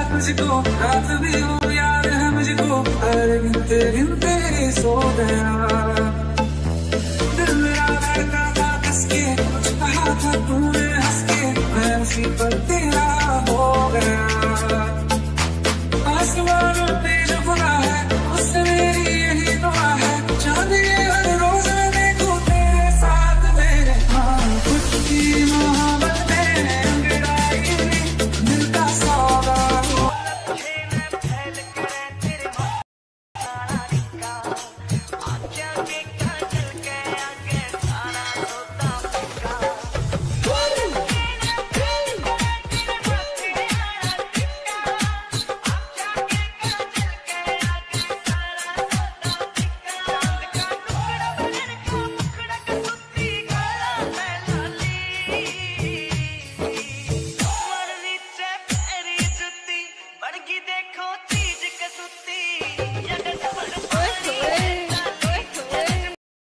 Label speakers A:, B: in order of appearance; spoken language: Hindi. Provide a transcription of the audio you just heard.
A: मुझको रात भी हो याद है मुझको, अरे गिनते गिनते सो गया। दिल मेरा धड़का था कसके, कुछ कहा था तूने हंस के, मैं उसी पर तेरा हो गया। आसमान पे जो खुदा है उससे मेरी यही दुआ है, चांदिए हर रोज मैं देखूं तेरे साथ मेरे। हाँ कुछ की मोहब्बत में अंगड़ाई दिल का सौगात।
B: देखो चीज कसूती